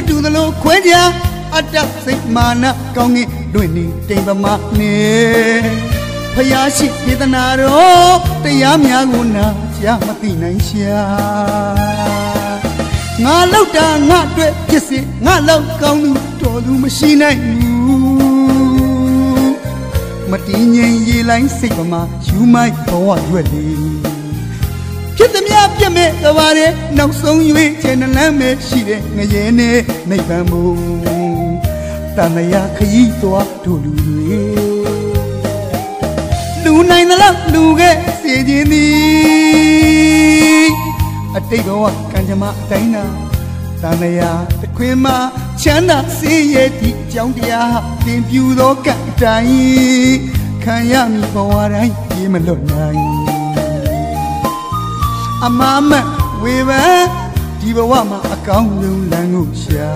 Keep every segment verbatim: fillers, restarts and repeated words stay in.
တူသလိုခွဲကြအတ္တစိတ်မာနကောင်းငင်လွင့်နေတိမ်ပမာနေဖယားရှိပြေသနာတော်တရားများကိုနာကြားမသိနိုင်ရှာငါလောက်တာငါအတွက်ဖြစ်စေငါလောက်ကောင်းသူတော်သူမရှိနိုင်ဘူးမတည်ငြိမ်ရေလိုင်းစိတ်ပမာယူမိုက်ဘဝရွက်လေဖြစ်သမျှပြတ်မဲ့ကဘာတဲ့နောက်ဆုံး၍ချင်လန်းမဲ့ရှိတဲ့ငရဲနဲ့နိဗ္ဗာန်ဘုံတဏှာခရီးသွားတို့လူတွေလူနိုင်သလောက်လူခဲ့စေခြင်းသည်အတိတ်ဘဝကံကြမ္မာအတိုင်းသာတဏှာတခွင်မှာချမ်းသာစေရဲ့ဒီအကြောင်းတရားသင်ပြူသောကံတိုင်းခံရမည်ဘဝတိုင်းပြေးမလွတ်နိုင်အမမဝေဖန်ဒီဘဝမှာအကောင်းဆုံးလမ်းကိုရှာ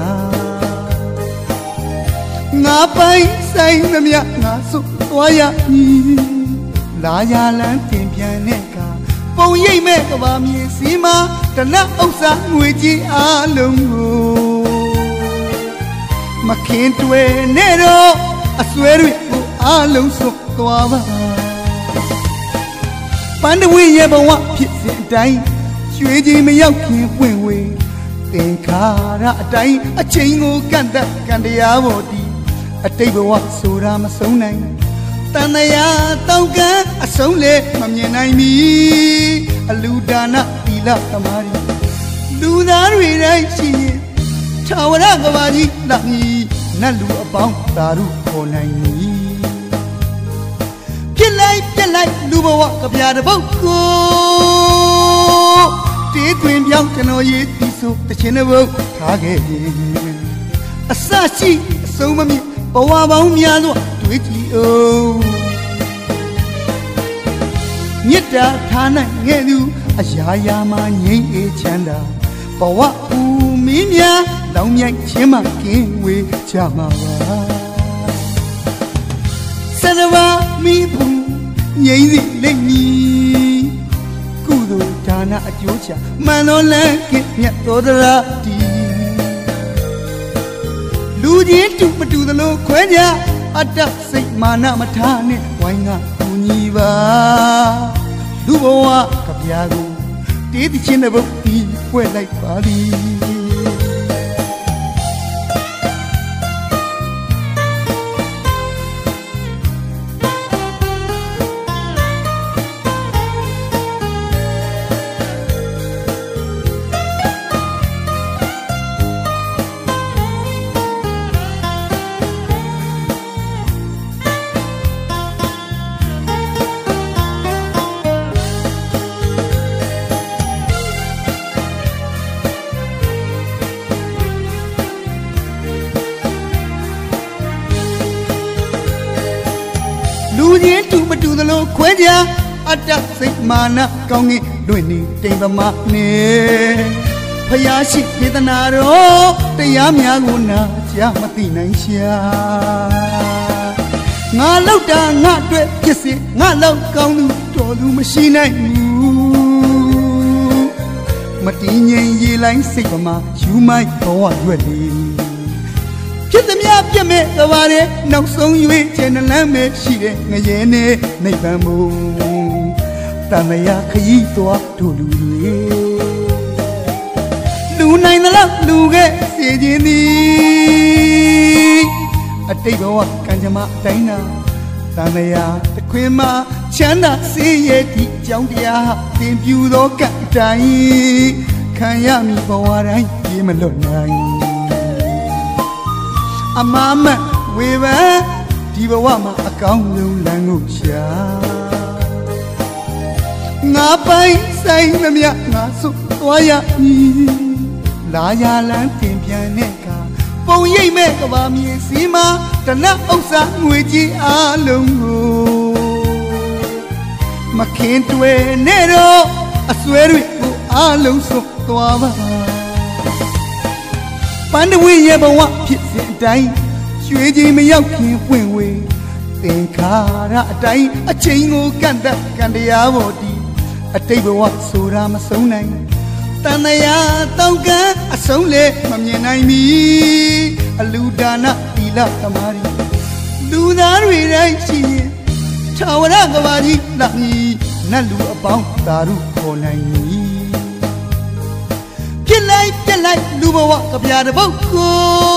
ငါပိုင်ဆိုင်သမျှငါစွန့်သွားရမည်လာရလန်းတင်ပြန်တဲ့အခါပုံရိပ်မဲ့ကဘာမြေစီမှာတနတ်ဥစ္စာငွေကြီးအားလုံးကိုမခင်တွေ့နဲ့တော့အစွဲတွေကိုအားလုံးစွန့်သွားပါပန်းတဝင်းရဲ့ဘဝဖြစ်စဉ်အတိုင်းရွှေကြီးမရောက်ခင်ပွင့်ဝေးသင်္ခါရအတိုင်းအချိန်ကိုကန့်တတ်ကံတရားပေါ်တည်အတိတ်ဘဝဆိုတာမဆုံးနိုင်တဏှာတောက်ကံအဆုံးလေမမြင်နိုင်မီအလူဒါနသီလသမာဓိလူသားတွေတိုင်းရှိရင်ထာဝရကဘာကြီးတမီနတ်လူအပေါင်းသာရုခေါ်နိုင်မည်ပြစ်လိုက်ပြစ်လိုက်လူဘဝကဗျာတပုတ်ကိုတေးတွင်ပြောင်းကျွန်တော်ရေးပြီးဆိုတခြင်းတစ်ပုတ်ထားခဲ့ရင်အစရှိအဆုံးမမြင်ဘဝပေါင်းများစွာတွေ့ကြည့်အောင်မြတ်တာထားနိုင်ခဲ့သူအရာရာမှာငြိမ်းအေးချမ်းသာဘဝဘူမင်းများလောင်မြိုက်ခြင်းမှကင်းဝေးကြမှာပါစရဝမီးဘူးငြိမ်းစီလိမ့်မည်ကုသိုလ်ဒါနအကျိုးချမှန်တော်လန်းကင်းမြတ်တော်တရားတီလူချင်းတူမတူသလိုခွဲကြအတ္တစိတ်မာနမထားနဲ့ဝိုင်းကကူညီပါလူဘဝကဗျာကိုတေးသချင်းတစ်ပုဒ်ပြီးပွဲလိုက်ပါသည်လူချင်းတူမတူသလိုခွဲကြအတ္တစိတ်မာနကောင်းငင်လွင့်နေတိမ်ပမာနေဖယားရှိပြေသနာတော်တရားများကိုနာကြားမသိနိုင်ရှာငါလောက်တာငါအတွက်ဖြစ်စေငါလောက်ကောင်းသူတော်သူမရှိနိုင်ဘူးမတည်ငြိမ်ရေလိုင်းစိတ်ပမာယူမိုက်ဘဝရွက်လေဖြစ်သမျှပြတ်မဲ့ကဘာတဲ့နောက်ဆုံး၍ချင်လန်းမဲ့ရှိတဲ့ငရဲနဲ့နိဗ္ဗာန်ဘုံတဏှာခရီးသွားတို့လူတွေလူနိုင်သလောက်လူခဲ့စေခြင်းသည်အတိတ်ဘဝကံကြမ္မာအတိုင်းသာတဏှာတခွင်မှာချမ်းသာစေရဲ့ဒီအကြောင်းတရားသင်ပြူသောကံတိုင်းခံရမည်ဘဝတိုင်းပြေးမလွတ်နိုင်အမမဝေဖန်ဒီဘဝမှာအကောင်းဆုံးလမ်းကိုရှာငါပိုင်ဆိုင်သမျှငါစွန့်သွားရမည်လာရလန်းတင်ပြန်တဲ့အခါပုံရိပ်မဲ့ကဘာမြေစီမှာတနတ်ဥစ္စာငွေကြီးအားလုံးကိုမခင်တွေ့နဲ့တော့အစွဲတွေကိုအားလုံးစွန့်သွားပါပန်းတဝင်းရဲ့ဘဝဖြစ်စဉ်အတိုင်းရွှေကြီးမရောက်ခင်ပွင့်ဝေးသင်္ခါရအတိုင်းအချိန်ကိုကန့်တတ်ကံတရားပေါ်တည်အတိတ်ဘဝဆိုတာမဆုံးနိုင်တတန်တရားတောင်းကန်းအဆုံးလေမမြင်နိုင်မီအလူဒါနသီလသမာဓိလူသားတွေတိုင်းရှိရင်ထာဝရကဘာကြီးလာမည်နတ်လူအပေါင်းသာရုခေါ်နိုင်မည်ပြစ်လိုက်ပြစ်လိုက်လူဘဝကဗျာတစ်ပုဒ်ကို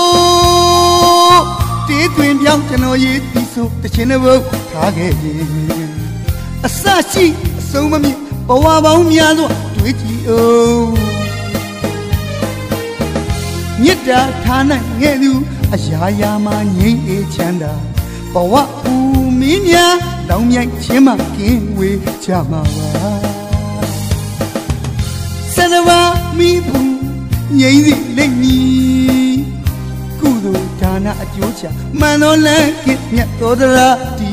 တေးတွင်ပြောင်းကျွန်တော်ရေးပြီးဆိုတခြင်းတစ်ပုဒ်ထားခဲ့ရင်အစရှိအဆုံးမမြင်ဘဝပေါင်းများစွာတွေးကြည့်အောင်မြတ်တာထားနိုင်ငယ်သူအရာရာမှာငြိမ်းအေးချမ်းသာဘဝဘူမင်းများတောင်းမြိုက်ခြင်းမှကင်းဝေးကြမှာပါစနဝမိဘူးငြိမ်းစီလိမ့်မည်ကုသိုလ်ဒါနအကျိုးချမှန်တော်လန်းကမြတ်တော်တရားတီ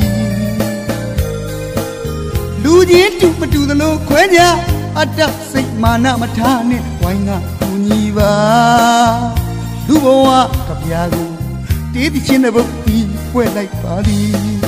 လူချင်းတူမတူသလိုခွဲကြအတ္တစိတ်မာနမထားနဲ့ဝိုင်းကကူညီပါလူဘဝကဗျာကိုတေးသချင်းတစ်ပုဒ်ပြီးပွဲလိုက်ပါသည်